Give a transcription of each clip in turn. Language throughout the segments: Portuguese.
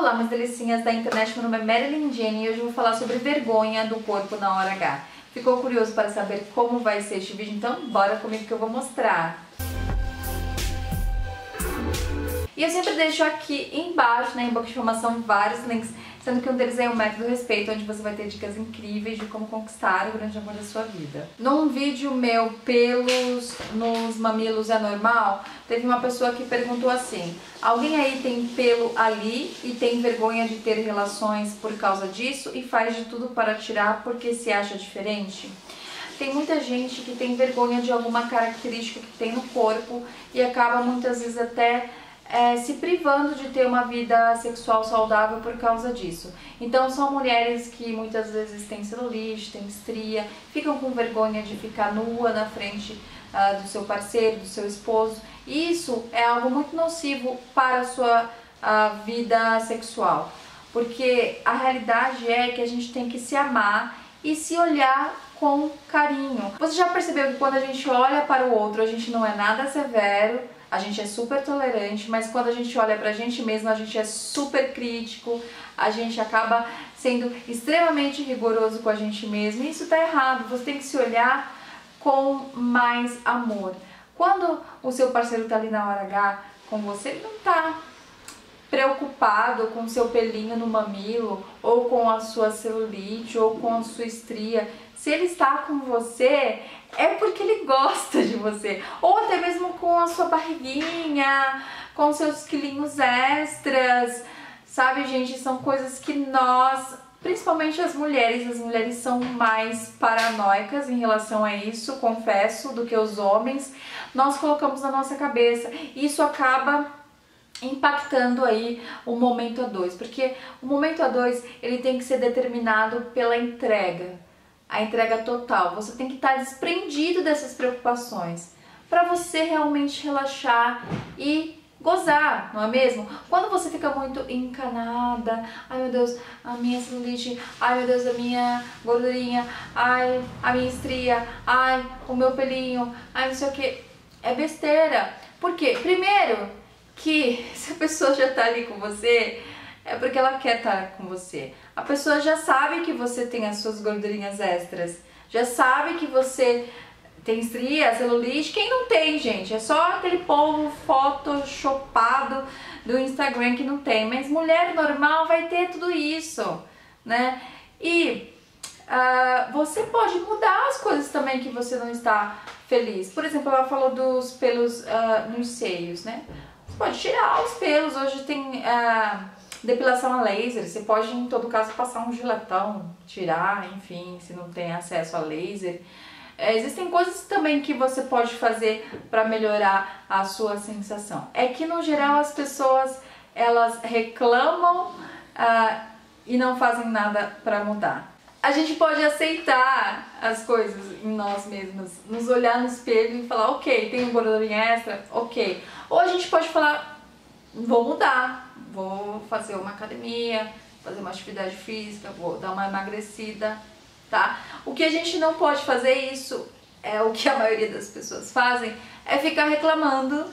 Olá, minhas delicinhas da internet, meu nome é Marilyn Jenny e hoje eu vou falar sobre vergonha do corpo na hora H. Ficou curioso para saber como vai ser este vídeo? Então bora comigo que eu vou mostrar. E eu sempre deixo aqui embaixo, na inbox de informação, vários links, sendo que um deles é o Método Respeito, onde você vai ter dicas incríveis de como conquistar o grande amor da sua vida. Num vídeo meu, pelos nos mamilos é normal, teve uma pessoa que perguntou assim: alguém aí tem pelo ali e tem vergonha de ter relações por causa disso e faz de tudo para tirar porque se acha diferente? Tem muita gente que tem vergonha de alguma característica que tem no corpo e acaba muitas vezes até se privando de ter uma vida sexual saudável por causa disso. Então são mulheres que muitas vezes têm celulite, têm estria, ficam com vergonha de ficar nua na frente do seu parceiro, do seu esposo. E isso é algo muito nocivo para a sua vida sexual, porque a realidade é que a gente tem que se amar e se olhar com carinho. Você já percebeu que quando a gente olha para o outro, a gente não é nada severo, a gente é super tolerante, mas quando a gente olha pra gente mesmo, a gente é super crítico, a gente acaba sendo extremamente rigoroso com a gente mesmo, e isso tá errado. Você tem que se olhar com mais amor. Quando o seu parceiro tá ali na hora H com você, ele não tá preocupado com o seu pelinho no mamilo, ou com a sua celulite, ou com a sua estria. Se ele está com você, é porque ele gosta de você. Ou até mesmo com a sua barriguinha, com seus quilinhos extras. Sabe, gente, são coisas que nós, principalmente as mulheres são mais paranoicas em relação a isso, confesso, do que os homens. Nós colocamos na nossa cabeça. Isso acaba impactando aí o momento A2, porque o momento A2 ele tem que ser determinado pela entrega, a entrega total. Você tem que estar desprendido dessas preocupações para você realmente relaxar e gozar, não é mesmo? Quando você fica muito encanada, ai meu Deus, a minha celulite, ai meu Deus, a minha gordurinha, ai a minha estria, ai o meu pelinho, ai não sei o que, é besteira. Por quê? Primeiro, que se a pessoa já tá ali com você, é porque ela quer estar com você. A pessoa já sabe que você tem as suas gordurinhas extras, já sabe que você tem estria, celulite. Quem não tem, gente? É só aquele povo photoshopado do Instagram que não tem. Mas mulher normal vai ter tudo isso, né? E você pode mudar as coisas também que você não está feliz. Por exemplo, ela falou dos pelos nos seios, né? Você pode tirar os pelos. Hoje tem depilação a laser. Você pode, em todo caso, passar um giletão, tirar, enfim, se não tem acesso a laser. Existem coisas também que você pode fazer para melhorar a sua sensação. É que, no geral, as pessoas, elas reclamam e não fazem nada para mudar. A gente pode aceitar as coisas em nós mesmos, nos olhar no espelho e falar, ok, tenho gordurinha extra, ok. Ou a gente pode falar, vou mudar, vou fazer uma academia, fazer uma atividade física, vou dar uma emagrecida, tá? O que a gente não pode fazer, isso é o que a maioria das pessoas fazem, é ficar reclamando,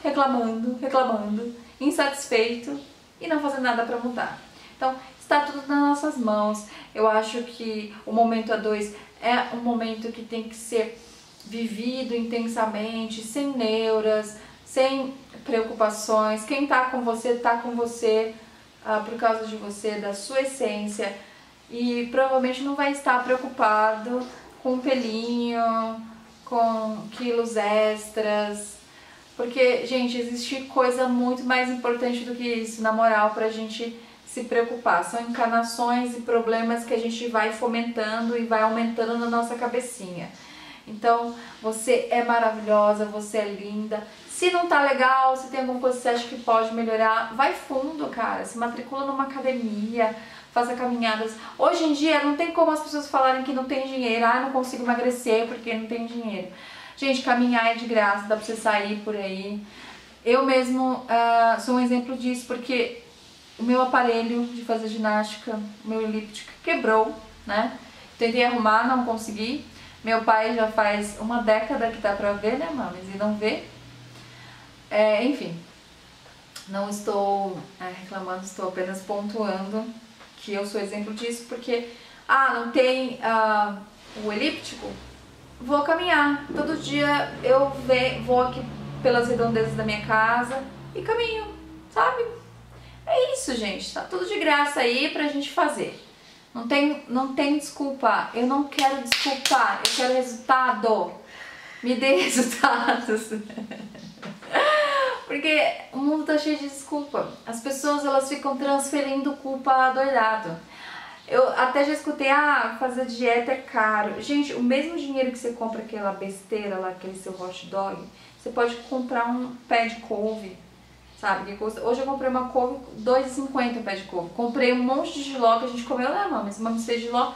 insatisfeito e não fazer nada pra mudar. Então, está tudo nas nossas mãos. Eu acho que o momento A2 é um momento que tem que ser vivido intensamente, sem neuras, sem preocupações. Quem tá com você por causa de você, da sua essência, e provavelmente não vai estar preocupado com pelinho, com quilos extras, porque, gente, existe coisa muito mais importante do que isso, na moral, pra gente se preocupar. São encarnações e problemas que a gente vai fomentando e vai aumentando na nossa cabecinha. Então, você é maravilhosa, você é linda. Se não tá legal, se tem alguma coisa que você acha que pode melhorar, vai fundo, cara. Se matricula numa academia, faça caminhadas. Hoje em dia, não tem como as pessoas falarem que não tem dinheiro. Ah, não consigo emagrecer porque não tem dinheiro. Gente, caminhar é de graça, dá pra você sair por aí. Eu mesmo sou um exemplo disso, porque o meu aparelho de fazer ginástica, o meu elíptico, quebrou, né? Tentei arrumar, não consegui. Meu pai já faz uma década que dá pra ver, né, mames? E não vê. Enfim. Não estou reclamando, estou apenas pontuando que eu sou exemplo disso, porque, não tem o elíptico, vou caminhar. Todo dia eu vou aqui pelas redondezas da minha casa e caminho, sabe? É isso, gente, tá tudo de graça aí pra gente fazer. Não tem desculpa, eu não quero desculpar, eu quero resultado. Me dê resultados. Porque o mundo tá cheio de desculpa. As pessoas, elas ficam transferindo culpa doidado. Eu até já escutei, fazer dieta é caro. Gente, o mesmo dinheiro que você compra aquela besteira lá, aquele seu hot dog, você pode comprar um pé de couve, sabe? Que custa... Hoje eu comprei uma couve, R$2,50 o pé de couve. Comprei um monte de jiló que a gente comeu, né, mas uma mistura de jiló,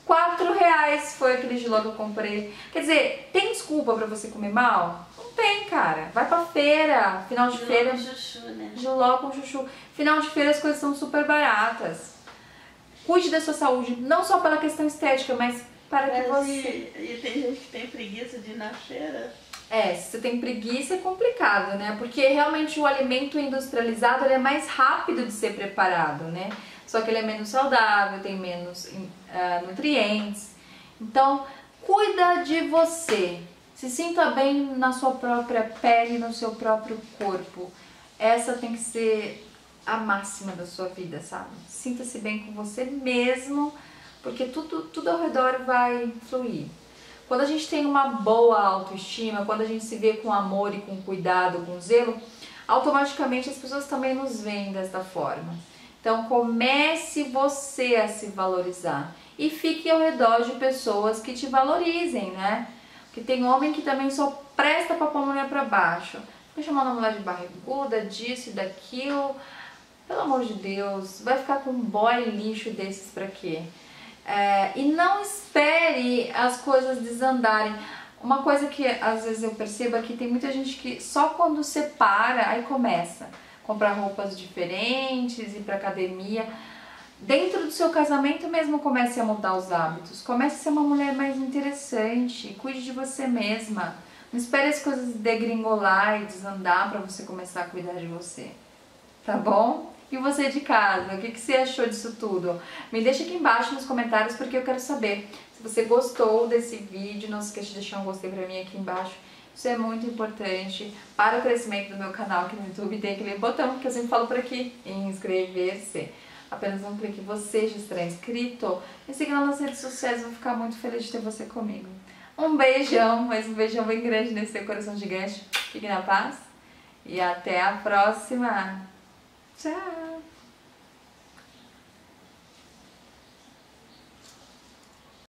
R$4 foi aquele jiló que eu comprei. Quer dizer, tem desculpa pra você comer mal? Não tem, cara. Vai pra feira, final de feira. Jiló com chuchu, né? Jiló com chuchu. Final de feira as coisas são super baratas. Cuide da sua saúde, não só pela questão estética, mas para que você... E tem gente que tem preguiça de ir na feira. Se você tem preguiça é complicado, né? Porque realmente o alimento industrializado ele é mais rápido de ser preparado, né? Só que ele é menos saudável, tem menos nutrientes. Então, cuida de você. Se sinta bem na sua própria pele, no seu próprio corpo. Essa tem que ser a máxima da sua vida, sabe? Sinta-se bem com você mesmo, porque tudo ao redor vai fluir. Quando a gente tem uma boa autoestima, quando a gente se vê com amor e com cuidado, com zelo, automaticamente as pessoas também nos veem desta forma. Então comece você a se valorizar e fique ao redor de pessoas que te valorizem, né? Porque tem homem que também só presta pra pôr a mulher pra baixo. Fica chamando a mulher de barriguda, disso e daquilo. Pelo amor de Deus, vai ficar com um boy lixo desses pra quê? E não espere as coisas desandarem. Uma coisa que às vezes eu percebo é que tem muita gente que só quando separa, aí começa a comprar roupas diferentes, ir pra academia. Dentro do seu casamento mesmo comece a mudar os hábitos. Comece a ser uma mulher mais interessante, cuide de você mesma. Não espere as coisas degringolar e desandar pra você começar a cuidar de você. Tá bom? E você de casa, o que você achou disso tudo? Me deixa aqui embaixo nos comentários porque eu quero saber. Se você gostou desse vídeo, não se esqueça de deixar um gostei pra mim aqui embaixo. Isso é muito importante para o crescimento do meu canal aqui no YouTube. Tem aquele botão que eu sempre falo por aqui, inscrever-se. Apenas um clique, você já estará inscrito. Me siga lá nas redes sociais, vou ficar muito feliz de ter você comigo. Um beijão, mas um beijão bem grande nesse seu coração gigante. Fique na paz e até a próxima. Tchau!